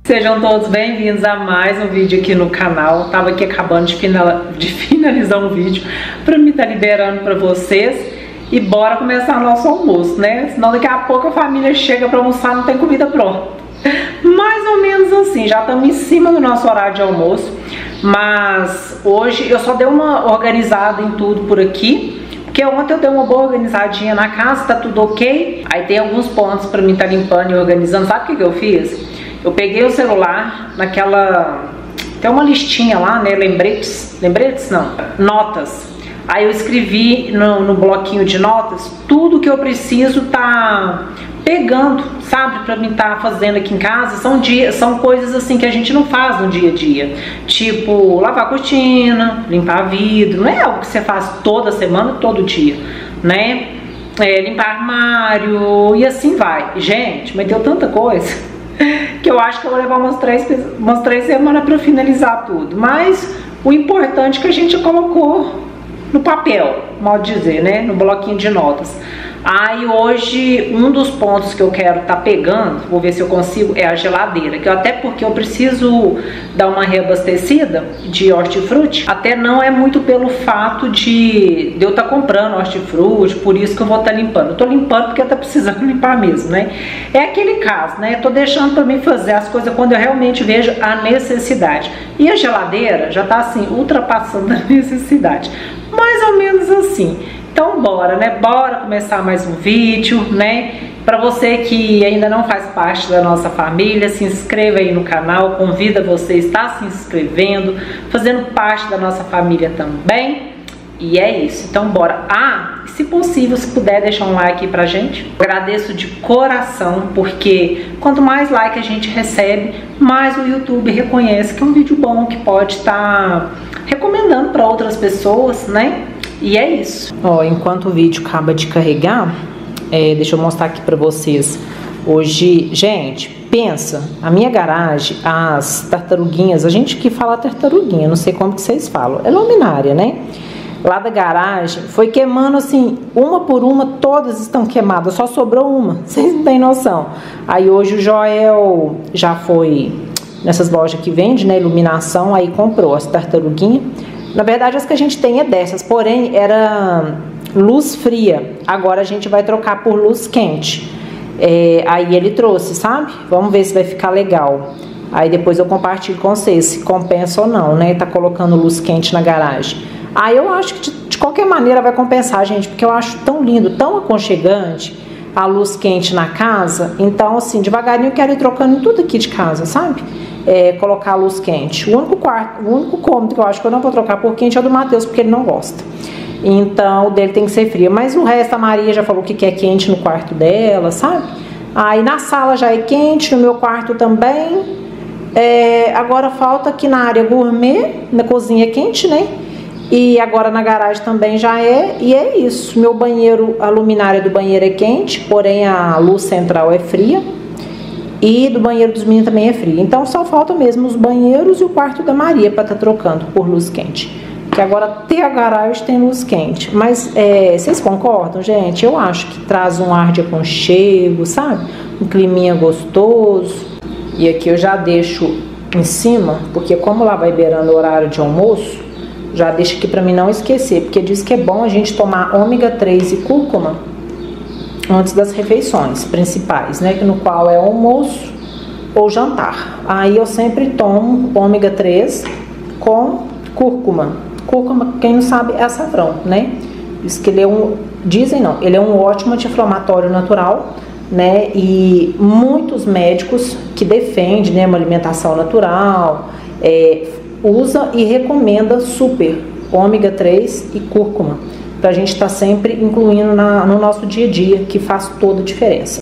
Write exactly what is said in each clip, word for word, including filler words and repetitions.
Sejam todos bem-vindos a mais um vídeo aqui no canal. Tava aqui acabando de, final, de finalizar um vídeo para me estar liberando para vocês. E bora começar nosso almoço, né? Senão daqui a pouco a família chega para almoçar, não tem comida pronta. Mais ou menos assim, já estamos em cima do nosso horário de almoço. Mas hoje eu só dei uma organizada em tudo por aqui, porque ontem eu dei uma boa organizadinha na casa, tá tudo ok. Aí tem alguns pontos para mim estar tá limpando e organizando. Sabe o que que eu fiz? Eu peguei o celular naquela... Tem uma listinha lá, né? Lembretes? Lembretes não. Notas. Aí eu escrevi no, no bloquinho de notas tudo que eu preciso tá pegando, sabe? Pra mim tá fazendo aqui em casa. São, dia, são coisas assim que a gente não faz no dia a dia. Tipo, lavar a cortina, limpar vidro. Não é algo que você faz toda semana, todo dia, né? É, limpar armário e assim vai. Gente, mas deu tanta coisa que eu acho que eu vou levar umas três, umas três semanas para finalizar tudo. Mas o importante é que a gente colocou no papel, mal dizer, né? No bloquinho de notas. Aí hoje um dos pontos que eu quero tá pegando, vou ver se eu consigo, é a geladeira, que eu, até porque eu preciso dar uma reabastecida de hortifruti. Até não é muito pelo fato de, de eu estar tá comprando hortifruti, por isso que eu vou estar tá limpando. Eu tô limpando porque eu tô precisando limpar mesmo, né? É aquele caso, né? Eu tô deixando para mim fazer as coisas quando eu realmente vejo a necessidade. E a geladeira já tá assim, ultrapassando a necessidade. Mais ou menos assim. Então bora, né? Bora começar mais um vídeo, né? Para você que ainda não faz parte da nossa família, se inscreva aí no canal, convida você a estar se inscrevendo, fazendo parte da nossa família também. E é isso, então bora. Ah, se possível, se puder deixar um like aí pra gente, agradeço de coração, porque quanto mais like a gente recebe, mais o YouTube reconhece que é um vídeo bom, que pode estar recomendando para outras pessoas, né? E é isso. Ó, enquanto o vídeo acaba de carregar, é, deixa eu mostrar aqui pra vocês. Hoje, gente, pensa, a minha garagem, as tartaruguinhas, a gente que fala tartaruguinha, não sei como que vocês falam, é luminária, né? Lá da garagem, foi queimando assim, uma por uma, todas estão queimadas, só sobrou uma, vocês não têm noção. Aí hoje o Joel já foi nessas lojas que vende, né, iluminação, aí comprou as tartaruguinhas. Na verdade, as que a gente tem é dessas, porém era luz fria. Agora a gente vai trocar por luz quente. É, aí ele trouxe, sabe? Vamos ver se vai ficar legal. Aí depois eu compartilho com vocês se compensa ou não, né? Tá colocando luz quente na garagem. Aí eu acho que de, de qualquer maneira vai compensar, gente, porque eu acho tão lindo, tão aconchegante a luz quente na casa. Então, assim, devagarinho eu quero ir trocando tudo aqui de casa, sabe? É, colocar a luz quente. O único quarto, o único cômodo que eu acho que eu não vou trocar por quente é o do Matheus, porque ele não gosta. Então, o dele tem que ser frio. Mas o resto, a Maria já falou que quer quente no quarto dela, sabe? Aí na sala já é quente, no meu quarto também. É, agora falta aqui na área gourmet, na cozinha é quente, né? E agora na garagem também já é. E é isso. Meu banheiro, a luminária do banheiro é quente, porém a luz central é fria. E do banheiro dos meninos também é frio. Então só falta mesmo os banheiros e o quarto da Maria para estar tá trocando por luz quente. Porque agora até a garagem tem luz quente. Mas é, vocês concordam, gente? Eu acho que traz um ar de aconchego, sabe? Um climinha gostoso. E aqui eu já deixo em cima, porque como lá vai beirando o horário de almoço, já deixo aqui para mim não esquecer. Porque diz que é bom a gente tomar ômega três e cúrcuma antes das refeições principais, né, no qual é almoço ou jantar. Aí eu sempre tomo ômega três com cúrcuma. Cúrcuma, quem não sabe, é açafrão, né? Diz que ele é um, dizem não, ele é um ótimo anti-inflamatório natural, né? E muitos médicos que defendem, né, uma alimentação natural, é, usa e recomenda super ômega três e cúrcuma, pra gente estar tá sempre incluindo na, no nosso dia a dia, que faz toda a diferença.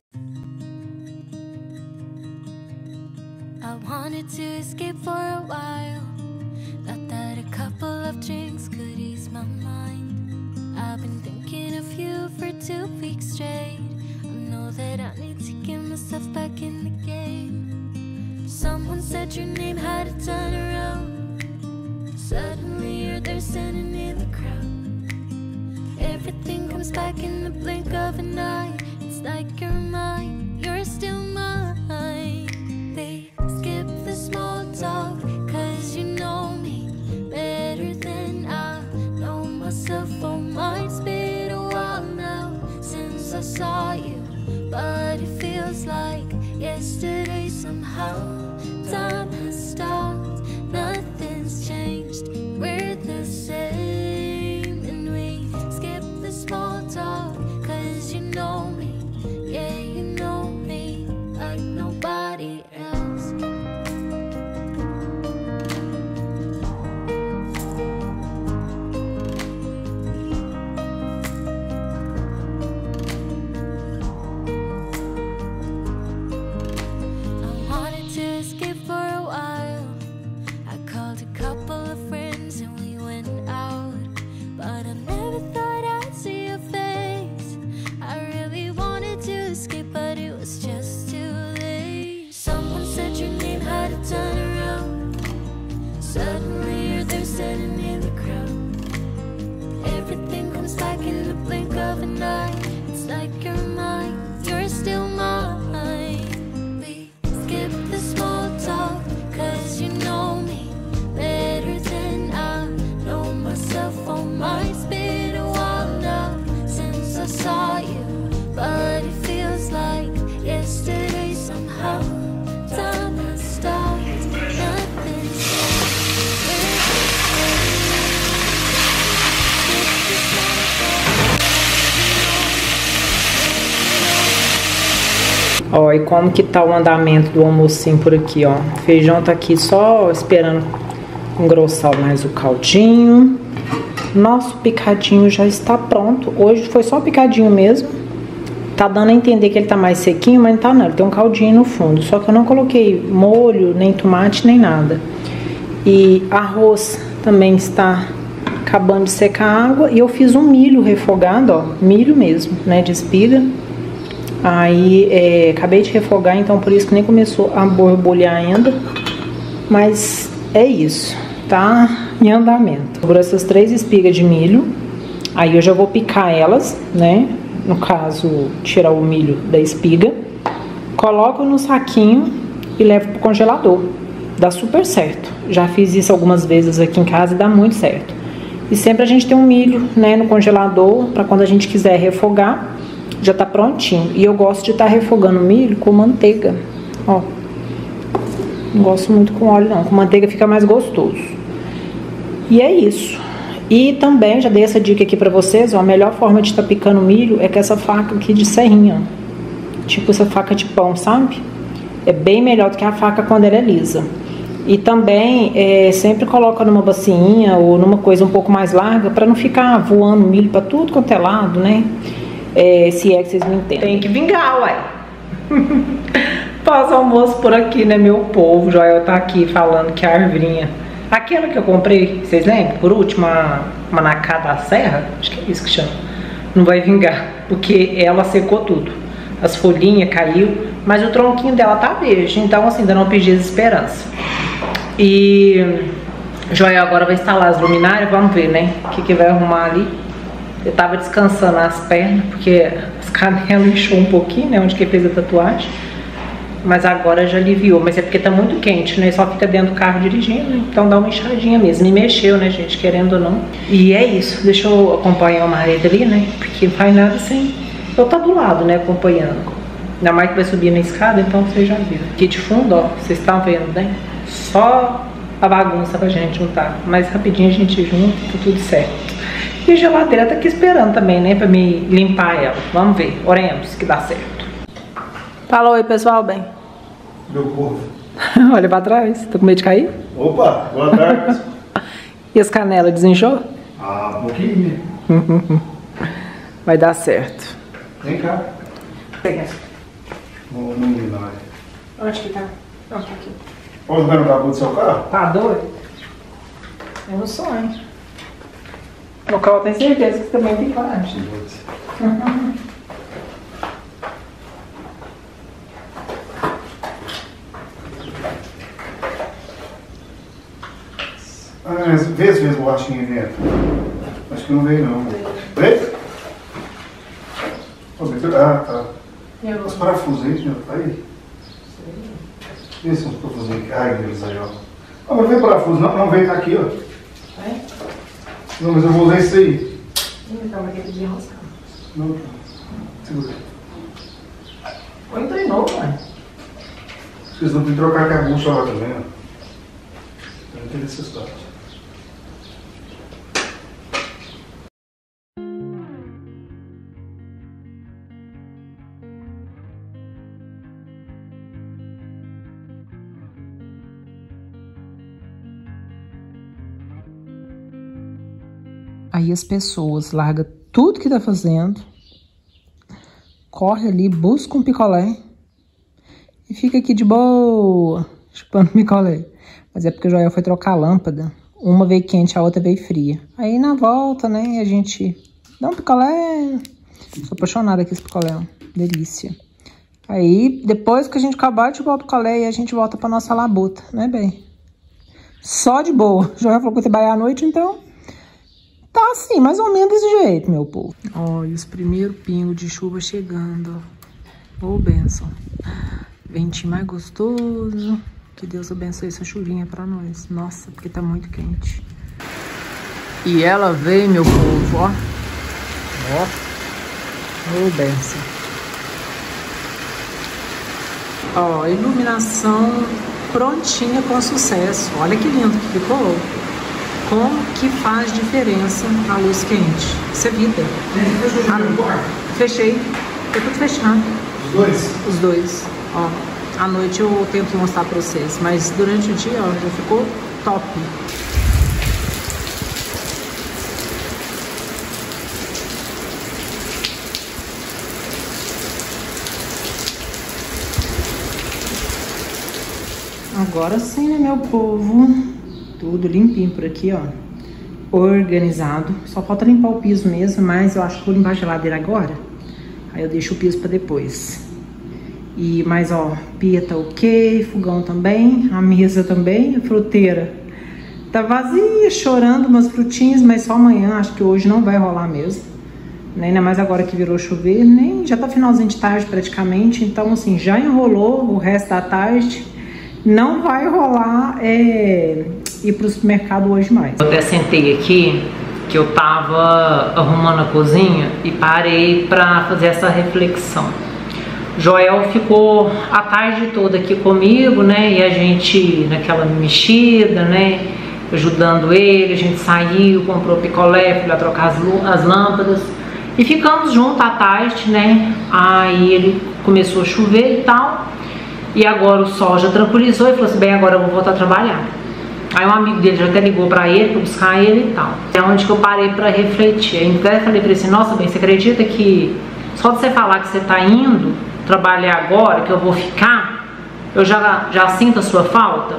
Everything comes back in the blink of an eye. It's like you're mine, you're still mine. They skip feels like yesterday somehow. Time has stopped, nothing's changed. We're the same, and we skip the small talk. Cause you know me, yeah, you know me like nobody else. I wanted to escape for a while. I called a couple of friends and we went out. But I never thought I'd see your face. I really wanted to escape, but it was just too late. Someone said your name, had to turn around. Suddenly you're there standing in the crowd. Everything comes back in the blink of an eye. It's like you're mine, you're still mine. We skip the small talk, cause you know me better than I know myself. Oh my, it's been a while now since I saw you, but it feels like yesterday somehow. Time has stopped, nothing's Ó, e como que tá o andamento do almocinho por aqui, ó. O feijão tá aqui só esperando engrossar mais o caldinho. Nosso picadinho já está pronto. Hoje foi só picadinho mesmo. Tá dando a entender que ele tá mais sequinho, mas não tá não. Ele tem um caldinho no fundo. Só que eu não coloquei molho, nem tomate, nem nada. E arroz também está acabando de secar a água. E eu fiz um milho refogado, ó. Milho mesmo, né, de espiga. Aí, é, acabei de refogar, então por isso que nem começou a borbulhar ainda. Mas é isso, tá em andamento. Sobrou essas três espigas de milho. Aí eu já vou picar elas, né? No caso, tirar o milho da espiga. Coloco no saquinho e levo pro congelador. Dá super certo. Já fiz isso algumas vezes aqui em casa e dá muito certo. E sempre a gente tem um milho, né, no congelador, para quando a gente quiser refogar. Já tá prontinho. E eu gosto de estar tá refogando o milho com manteiga. Ó. Não gosto muito com óleo não. Com manteiga fica mais gostoso. E é isso. E também já dei essa dica aqui pra vocês, ó. A melhor forma de estar tá picando milho é com essa faca aqui de serrinha, ó. Tipo essa faca de pão, sabe? É bem melhor do que a faca quando ela é lisa. E também é, sempre coloca numa bacinha ou numa coisa um pouco mais larga pra não ficar voando milho pra tudo quanto é lado, né? É, se é que vocês me entendem. Tem que vingar, uai. Pós-almoço por aqui, né, meu povo? Joel tá aqui falando que a arvinha, aquela que eu comprei, vocês lembram? Por último, a manacá da serra, acho que é isso que chama, não vai vingar, porque ela secou tudo. As folhinhas caiu, mas o tronquinho dela tá verde, então assim, ainda não perdi as esperanças. E Joel agora vai instalar as luminárias, vamos ver, né, o que que vai arrumar ali. Eu tava descansando as pernas, porque as canelas inchou um pouquinho, né, onde que ele fez a tatuagem. Mas agora já aliviou, mas é porque tá muito quente, né, só fica dentro do carro dirigindo, então dá uma inchadinha mesmo. Me mexeu, né, gente, querendo ou não. E é isso, deixa eu acompanhar o marido ali, né, porque não faz nada sem eu tá do lado, né, acompanhando. Ainda mais que vai subir na escada, então vocês já viram. Aqui de fundo, ó, vocês estão vendo, né, só a bagunça pra gente juntar. Mas rapidinho a gente junta, tá tudo certo. E a geladeira tá aqui esperando também, né, pra me limpar ela. Vamos ver, oremos que dá certo. Fala oi, pessoal, bem. Meu povo. Olha pra trás, tô com medo de cair? Opa, boa tarde. E as canelas, desinchou? Ah, um pouquinho. Vai dar certo. Vem cá. Pega. Vamos iluminar. Onde que tá? Não, tá aqui. Posso ver no capô do seu carro? Tá doido? Eu não sonho. No carro tem certeza que também tem coragem. Ah, vê se fez bolachinha dentro. Acho que não veio não. Veio? Ah, tá. Os parafusos aí, já tá aí? Vê se uns parafusos aí. Ai, Deus, aí, ó. Ah, mas veio parafuso, não, não veio, tá aqui, ó. É? Não, mas eu vou usar isso aí. Então, vai ter que desenroscar. Não, tá. Segura. Põe treinou, pai. Vocês não tem que trocar a bucha lá também, ó. Não tem necessidade. Aí as pessoas largam tudo que tá fazendo, corre ali, busca um picolé e fica aqui de boa, chupando picolé. Mas é porque o Joel foi trocar a lâmpada. Uma veio quente, a outra veio fria. Aí na volta, né, a gente dá um picolé. Sou apaixonada com esse picolé, ó. Delícia. Aí, depois que a gente acabar de chupar o picolé, a gente volta pra nossa labuta, né, bem? Só de boa. O Joel falou que você vai à noite, então... Tá assim, mais ou menos desse jeito, meu povo. Ó, e os primeiros pingos de chuva chegando, ó. Ô, bênção. Ventinho mais gostoso. Que Deus abençoe essa chuvinha pra nós. Nossa, porque tá muito quente. E ela veio, meu povo, ó. Ó. Ô, bênção. Ó, iluminação prontinha com sucesso. Olha que lindo que ficou. Como que faz diferença a luz quente? Isso é vida. Ah, fechei. Tá tudo fechado. Os dois? Os dois. Ó, à noite eu tento mostrar pra vocês, mas durante o dia, ó, já ficou top. Agora sim, né, meu povo? Tudo limpinho por aqui, ó. Organizado. Só falta limpar o piso mesmo, mas eu acho que vou limpar a geladeira agora. Aí eu deixo o piso pra depois. E, mas, ó, pia tá ok, fogão também, a mesa também, a fruteira tá vazia, chorando umas frutinhas, mas só amanhã, acho que hoje não vai rolar mesmo. Né? Ainda mais agora que virou chover, nem já tá finalzinho de tarde praticamente, então assim, já enrolou o resto da tarde. Não vai rolar é, ir pro supermercado hoje mais. Eu até sentei aqui, que eu tava arrumando a cozinha e parei pra fazer essa reflexão. Joel ficou a tarde toda aqui comigo, né, e a gente naquela mexida, né, ajudando ele, a gente saiu, comprou picolé, fui lá trocar as, as lâmpadas e ficamos juntos à tarde, né, aí ele começou a chover e tal. E agora o sol já tranquilizou e falou assim, bem, agora eu vou voltar a trabalhar. Aí um amigo dele já até ligou pra ele, pra buscar ele e tal. É onde que eu parei pra refletir. Aí eu falei pra ele assim, nossa, bem, você acredita que só de você falar que você tá indo trabalhar agora, que eu vou ficar, eu já, já sinto a sua falta?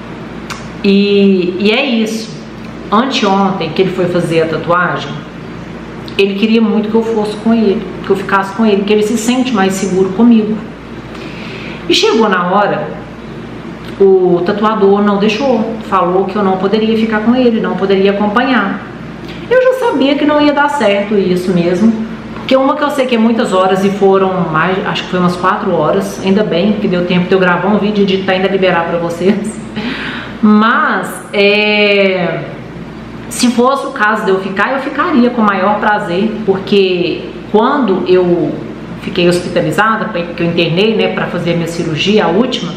E, e é isso. Anteontem, que ele foi fazer a tatuagem, ele queria muito que eu fosse com ele, que eu ficasse com ele, que ele se sente mais seguro comigo. E chegou na hora, o tatuador não deixou, falou que eu não poderia ficar com ele, não poderia acompanhar. Eu já sabia que não ia dar certo isso mesmo, porque uma que eu sei que é muitas horas e foram mais, acho que foi umas quatro horas, ainda bem que deu tempo de eu gravar um vídeo e editar e ainda liberar pra vocês. Mas, é, se fosse o caso de eu ficar, eu ficaria com o maior prazer, porque quando eu fiquei hospitalizada, porque eu internei, né, para fazer a minha cirurgia, a última,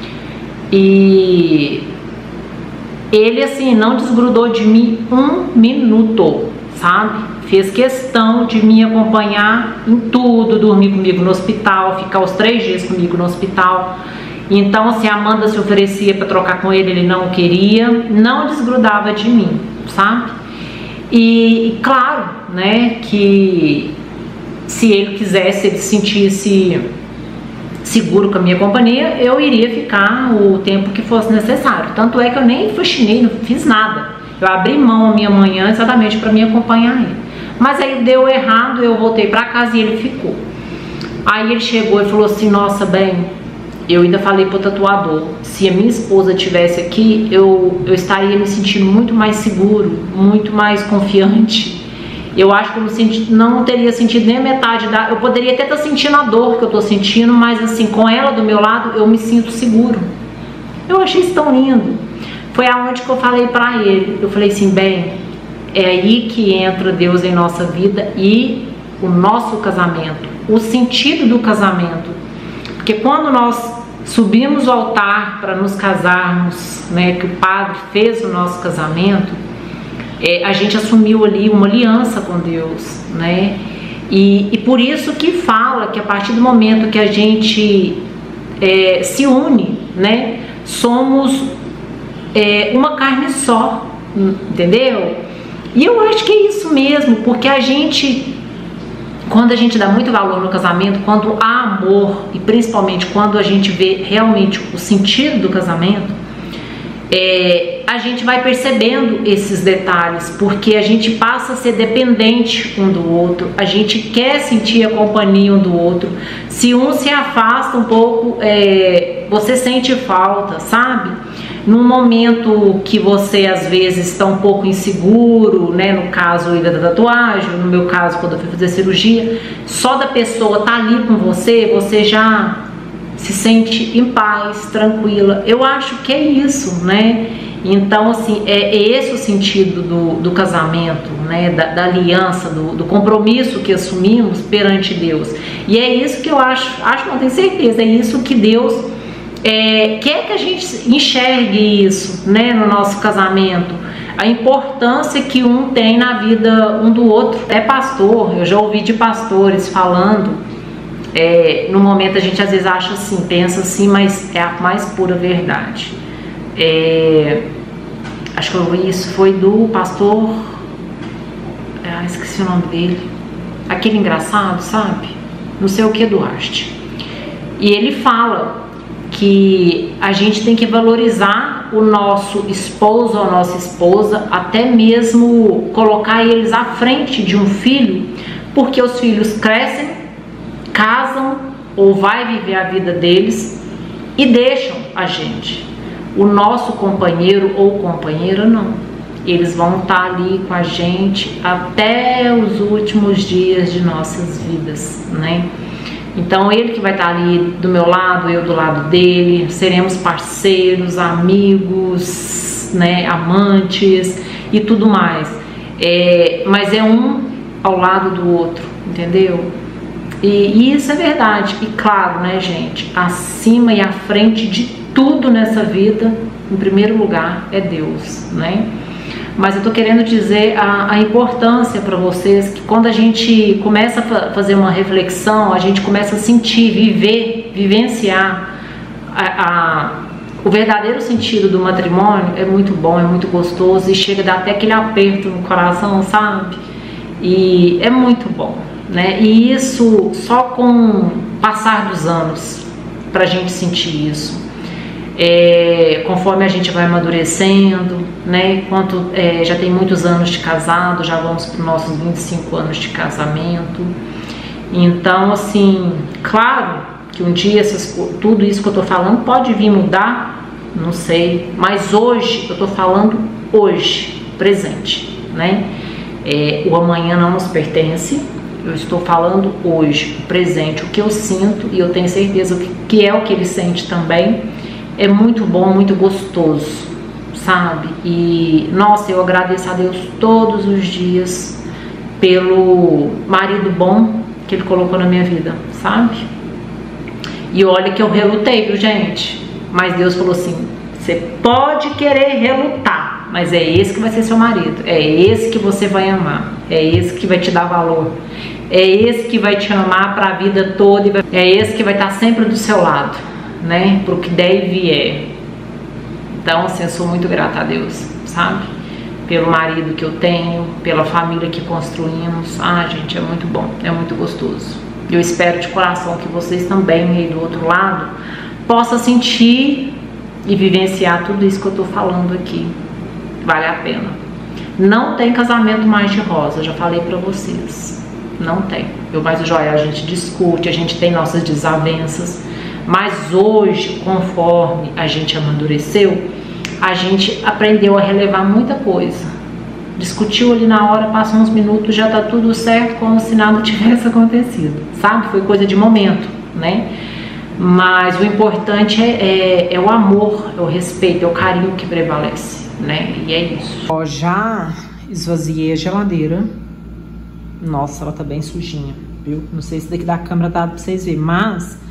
e ele, assim, não desgrudou de mim um minuto, sabe? Fez questão de me acompanhar em tudo, dormir comigo no hospital, ficar os três dias comigo no hospital. Então, assim, a Amanda se oferecia para trocar com ele, ele não queria, não desgrudava de mim, sabe? E, claro, né, que se ele quisesse, ele se sentisse seguro com a minha companhia, eu iria ficar o tempo que fosse necessário. Tanto é que eu nem faxinei, não fiz nada. Eu abri mão a minha manhã exatamente para me acompanhar ele. Mas aí deu errado, eu voltei para casa e ele ficou. Aí ele chegou e falou assim, nossa, bem, eu ainda falei pro tatuador, se a minha esposa estivesse aqui, eu, eu estaria me sentindo muito mais seguro, muito mais confiante. Eu acho que eu não, senti, não teria sentido nem a metade da... Eu poderia até estar sentindo a dor que eu tô sentindo, mas assim, com ela do meu lado, eu me sinto seguro. Eu achei isso tão lindo. Foi aonde que eu falei pra ele. Eu falei assim, bem, é aí que entra Deus em nossa vida e o nosso casamento. O sentido do casamento. Porque quando nós subimos o altar para nos casarmos, né, que o padre fez o nosso casamento, é, a gente assumiu ali uma aliança com Deus, né? E, e por isso que fala que a partir do momento que a gente é, se une, né, somos é, uma carne só, entendeu? E eu acho que é isso mesmo, porque a gente, quando a gente dá muito valor no casamento, quando há amor e principalmente quando a gente vê realmente o sentido do casamento, é, a gente vai percebendo esses detalhes, porque a gente passa a ser dependente um do outro, a gente quer sentir a companhia um do outro. Se um se afasta um pouco, é, você sente falta, sabe? Num momento que você às vezes está um pouco inseguro, né? No caso da tatuagem, no meu caso quando eu fui fazer cirurgia, só da pessoa estar ali com você, você já se sente em paz, tranquila. Eu acho que é isso, né? Então, assim, é, é esse o sentido do, do casamento, né? Da, da aliança, do, do compromisso que assumimos perante Deus. E é isso que eu acho, acho, não tenho certeza, é isso que Deus é, quer que a gente enxergue isso, né? No nosso casamento. A importância que um tem na vida um do outro. É pastor, eu já ouvi de pastores falando. É, no momento a gente às vezes acha assim, pensa assim, mas é a mais pura verdade. É, acho que eu ouvi isso, foi do pastor, ah, esqueci o nome dele, aquele engraçado, sabe? Não sei o que, Duarte. E ele fala que a gente tem que valorizar o nosso esposo ou a nossa esposa, até mesmo colocar eles à frente de um filho, porque os filhos crescem, casam ou vai viver a vida deles e deixam a gente. O nosso companheiro ou companheira não. Eles vão estar ali com a gente até os últimos dias de nossas vidas, né? Então ele que vai estar ali do meu lado, eu do lado dele, seremos parceiros, amigos, né, amantes e tudo mais. É, mas é um ao lado do outro, entendeu? E, e isso é verdade, e claro, né, gente, acima e à frente de tudo nessa vida, em primeiro lugar, é Deus, né? Mas eu tô querendo dizer a, a importância para vocês, que quando a gente começa a fazer uma reflexão, a gente começa a sentir, viver, vivenciar a, a, o verdadeiro sentido do matrimônio, é muito bom, é muito gostoso, e chega a dar até aquele aperto no coração, sabe? E é muito bom, né? E isso só com o passar dos anos pra gente sentir isso. É, conforme a gente vai amadurecendo, né? Enquanto é, já tem muitos anos de casado, já vamos para os nossos vinte e cinco anos de casamento. Então, assim, claro que um dia essas, tudo isso que eu tô falando pode vir mudar, não sei, mas hoje, eu tô falando hoje, presente, né? É, o amanhã não nos pertence. Eu estou falando hoje, o presente, o que eu sinto, e eu tenho certeza que, que é o que ele sente também. É muito bom, muito gostoso, sabe? E, nossa, eu agradeço a Deus todos os dias pelo marido bom que ele colocou na minha vida, sabe? E olha que eu relutei, viu, gente? Mas Deus falou assim, você pode querer relutar, mas é esse que vai ser seu marido, é esse que você vai amar, é esse que vai te dar valor, é esse que vai te amar para a vida toda, é esse que vai estar sempre do seu lado, né, pro que der e vier. Então, assim, eu sou muito grata a Deus, sabe? Pelo marido que eu tenho, pela família que construímos. Ah, gente, é muito bom, é muito gostoso. Eu espero de coração que vocês também, aí do outro lado, possam sentir e vivenciar tudo isso que eu tô falando aqui. Vale a pena. Não tem casamento mais de rosa, já falei pra vocês. Não tem. Eu mais o Joel, a gente discute, a gente tem nossas desavenças. Mas hoje, conforme a gente amadureceu, a gente aprendeu a relevar muita coisa. Discutiu ali na hora, passa uns minutos, já tá tudo certo, como se nada tivesse acontecido, sabe? Foi coisa de momento, né? Mas o importante é, é, é o amor, é o respeito, é o carinho que prevalece, né? E é isso. Ó, já esvaziei a geladeira. Nossa, ela tá bem sujinha, viu? Não sei se daqui da câmera dá pra vocês verem, mas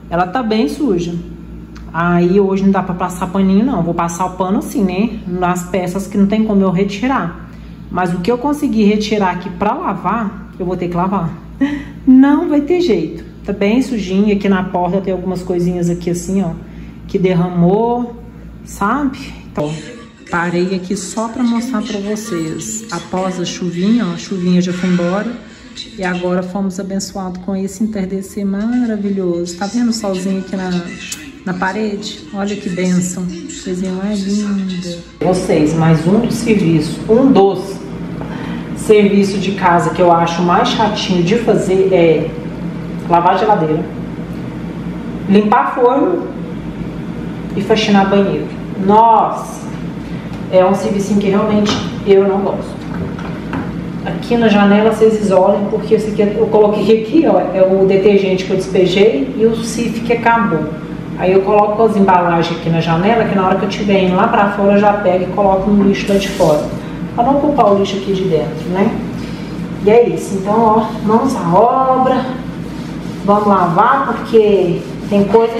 ela tá bem suja. Aí hoje não dá pra passar paninho não, vou passar o pano assim, né? Nas peças que não tem como eu retirar. Mas o que eu conseguir retirar aqui pra lavar, eu vou ter que lavar. Não vai ter jeito. Tá bem sujinho, aqui na porta tem algumas coisinhas aqui assim, ó, que derramou, sabe? Então, parei aqui só pra mostrar pra vocês. Após a chuvinha, ó, a chuvinha já foi embora. E agora fomos abençoados com esse entardecer maravilhoso. Tá vendo o solzinho aqui na, na parede? Olha que bênção. Coisinha mais linda. Vocês, mais um serviço, um dos serviços de casa que eu acho mais chatinho de fazer é lavar a geladeira, limpar forno e faxinar banheiro. Nossa, é um serviço que realmente eu não gosto. Aqui na janela vocês isolem, porque esse aqui eu coloquei aqui, ó, é o detergente que eu despejei e o Cif que acabou. Aí eu coloco as embalagens aqui na janela, que na hora que eu estiver indo lá pra fora eu já pego e coloco no lixo lá de fora, pra não ocupar o lixo aqui de dentro, né? E é isso, então, ó, mãos à obra, vamos lavar, porque tem coisas...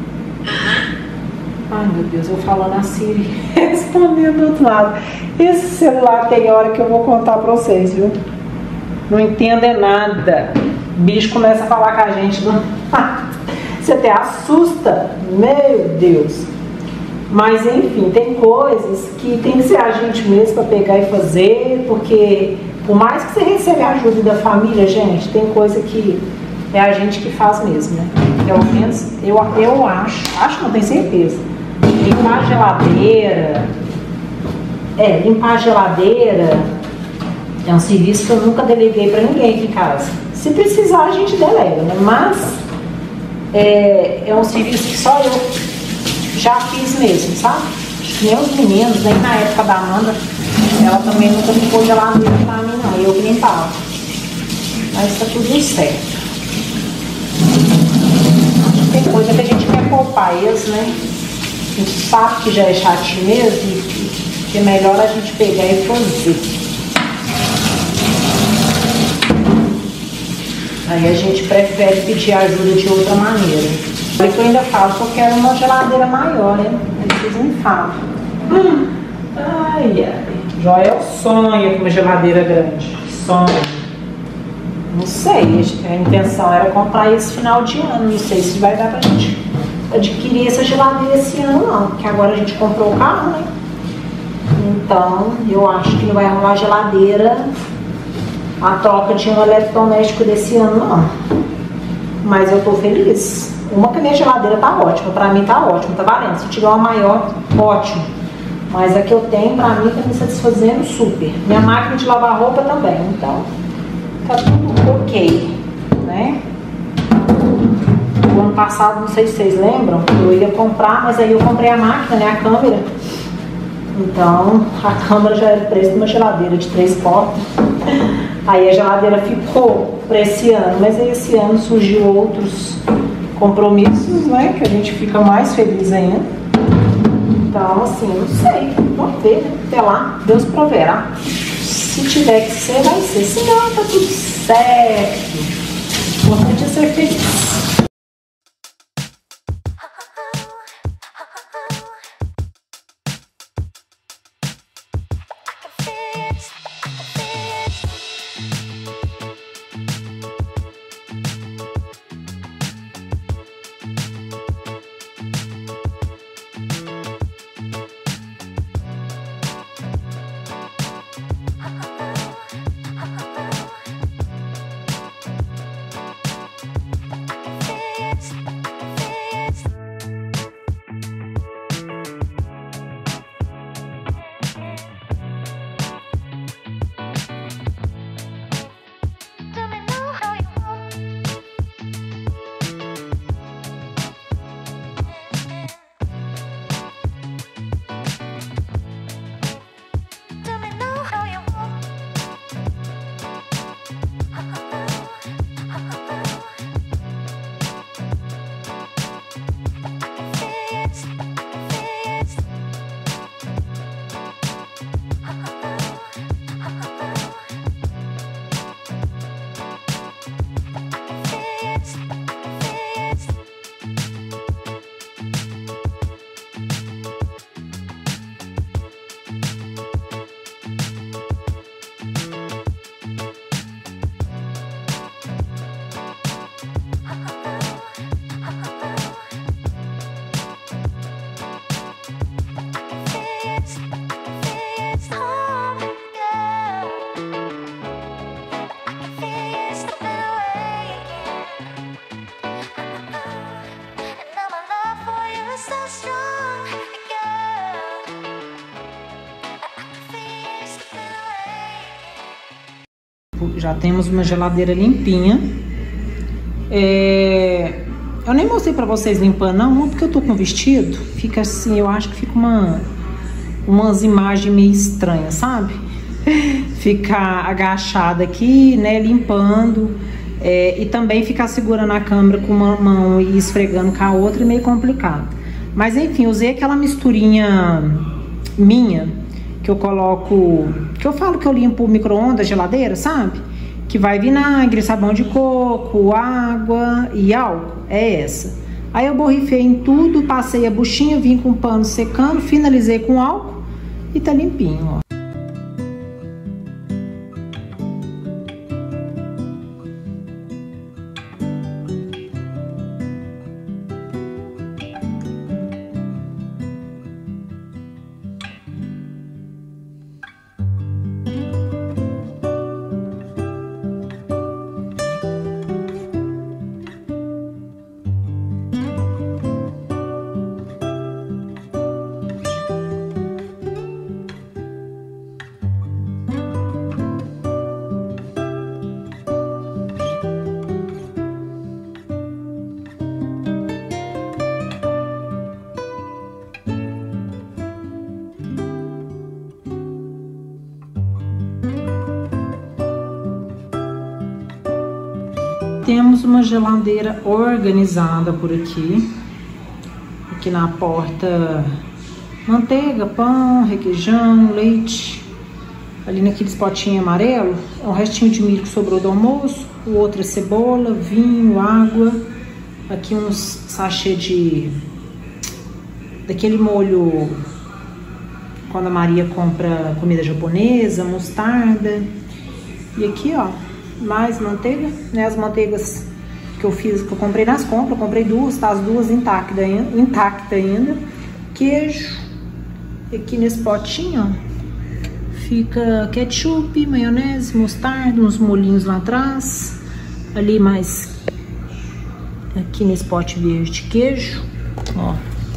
Ai, meu Deus, eu falando a Siri, respondendo do outro lado. Esse celular tem hora que eu vou contar pra vocês, viu? Não entendo é nada. O bicho começa a falar com a gente. Não... Você até assusta. Meu Deus. Mas, enfim, tem coisas que tem que ser a gente mesmo pra pegar e fazer, porque por mais que você receba a ajuda da família, gente, tem coisa que é a gente que faz mesmo, né? Pelo menos eu, eu acho, acho, não tenho certeza. Limpar a geladeira, é, limpar a geladeira é um serviço que eu nunca deleguei pra ninguém aqui em casa. Se precisar, a gente delega, né? Mas é, é um serviço que só eu já fiz mesmo, sabe? Nem os meninos, nem na época da Amanda, ela também nunca limpou geladeira pra mim, não. Eu que limpava. Mas tá tudo certo. Tem coisa que a gente quer poupar eles, né? A gente sabe que já é chatinho mesmo, que é melhor a gente pegar e fazer. Aí a gente prefere pedir ajuda de outra maneira. Olha que eu ainda falo que eu quero uma geladeira maior, né? Aí vocês me falam. Hum, ai, ai. Joel sonha com uma geladeira grande. Sonha. Não sei, a intenção era comprar esse final de ano. Não sei se vai dar pra gente adquirir essa geladeira esse ano não, porque agora a gente comprou o carro, né? Então, eu acho que não vai rolar geladeira, a troca de um eletrodoméstico desse ano não. Mas eu tô feliz. Uma que a minha geladeira tá ótima, pra mim tá ótimo, tá valendo. Se tiver uma maior, ótimo. Mas a que eu tenho, pra mim, tá me satisfazendo super. Minha máquina de lavar roupa também, então tá tudo ok, né? O ano passado, não sei se vocês lembram, eu ia comprar, mas aí eu comprei a máquina, né, a câmera. Então, a câmera já era o preço de uma geladeira de três portas. Aí a geladeira ficou para esse ano, mas aí esse ano surgiu outros compromissos, né, que a gente fica mais feliz ainda. Então, assim, não sei, vamos ver, né? Até lá, Deus proverá. Se tiver que ser, vai ser. Se não, tá tudo certo. O importante é ser feliz. Já temos uma geladeira limpinha. É... Eu nem mostrei pra vocês limpando, não, porque eu tô com vestido. Fica assim, eu acho que fica uma... umas imagens meio estranhas, sabe? Ficar agachada aqui, né, limpando. É... E também ficar segurando a câmera com uma mão e esfregando com a outra é meio complicado. Mas enfim, usei aquela misturinha minha, que eu coloco... Que eu falo que eu limpo o micro-ondas, geladeira, sabe? Que vai vinagre, sabão de coco, água e álcool. É essa. Aí eu borrifei em tudo, passei a buchinha, vim com o pano secando, finalizei com álcool e tá limpinho, ó. Temos uma geladeira organizada por aqui. Aqui na porta, manteiga, pão, requeijão, leite. Ali naqueles potinhos amarelos, é um restinho de milho que sobrou do almoço. O outro é cebola, vinho, água. Aqui uns sachê de... daquele molho quando a Maria compra comida japonesa, mostarda. E aqui, ó, mais manteiga, né? As manteigas que eu fiz, que eu comprei nas compras, eu comprei duas, tá? As duas intactas ainda, intacta ainda. Queijo. E aqui nesse potinho, ó, fica ketchup, maionese, mostarda, uns molhinhos lá atrás. Ali mais, aqui nesse pote verde de queijo, ó.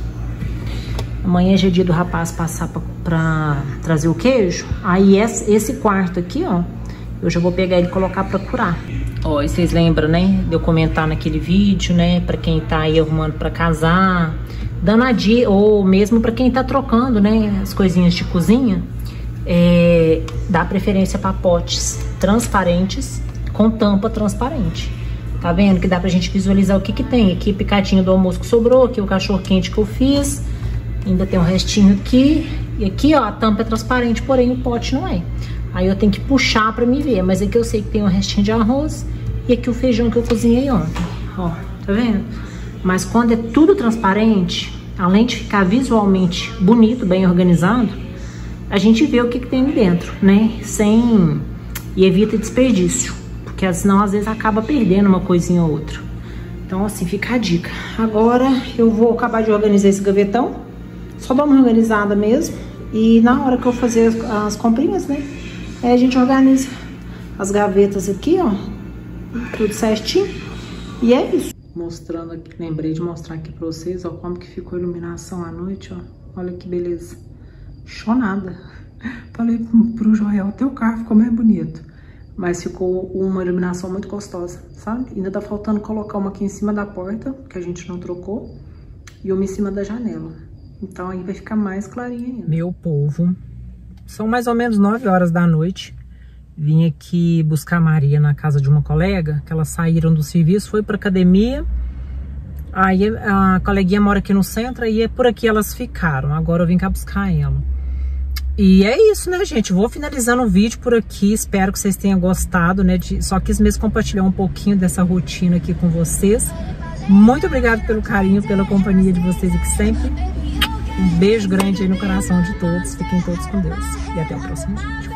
Amanhã já é dia do rapaz passar pra, pra trazer o queijo. Aí esse, esse quarto aqui, ó, eu já vou pegar ele e colocar pra curar. Ó, e vocês lembram, né, de eu comentar naquele vídeo, né, pra quem tá aí arrumando pra casar, dando a dica, ou mesmo pra quem tá trocando, né, as coisinhas de cozinha, é, dá preferência pra potes transparentes com tampa transparente. Tá vendo que dá pra gente visualizar o que que tem. Aqui picadinho do almoço que sobrou, aqui o cachorro quente que eu fiz, ainda tem um restinho aqui, e aqui, ó, a tampa é transparente, porém o pote não é. Aí eu tenho que puxar pra me ver, mas aqui eu sei que tem um restinho de arroz e aqui o feijão que eu cozinhei ontem, ó, tá vendo? Mas quando é tudo transparente, além de ficar visualmente bonito, bem organizado, a gente vê o que que tem ali dentro, né? Sem... e evita desperdício, porque senão às vezes acaba perdendo uma coisinha ou outra. Então assim, fica a dica. Agora eu vou acabar de organizar esse gavetão, só dar uma organizada mesmo, e na hora que eu fazer as, as comprinhas, né? Aí a gente organiza as gavetas aqui, ó, tudo certinho, e é isso. Mostrando aqui, lembrei de mostrar aqui pra vocês, ó, como que ficou a iluminação à noite, ó, olha que beleza, chonada. Falei pro Joel, teu carro ficou mais bonito, mas ficou uma iluminação muito gostosa, sabe? Ainda tá faltando colocar uma aqui em cima da porta, que a gente não trocou, e uma em cima da janela, então aí vai ficar mais clarinho ainda. Meu povo, são mais ou menos nove horas da noite. Vim aqui buscar a Maria na casa de uma colega, que elas saíram do serviço, foi pra academia. Aí a coleguinha mora aqui no centro e é por aqui elas ficaram. Agora eu vim cá buscar ela. E é isso, né, gente? Vou finalizando o vídeo por aqui. Espero que vocês tenham gostado, né? De... Só quis mesmo compartilhar um pouquinho dessa rotina aqui com vocês. Muito obrigada pelo carinho, pela companhia de vocês aqui sempre. Um beijo grande aí no coração de todos. Fiquem todos com Deus. E até o próximo vídeo.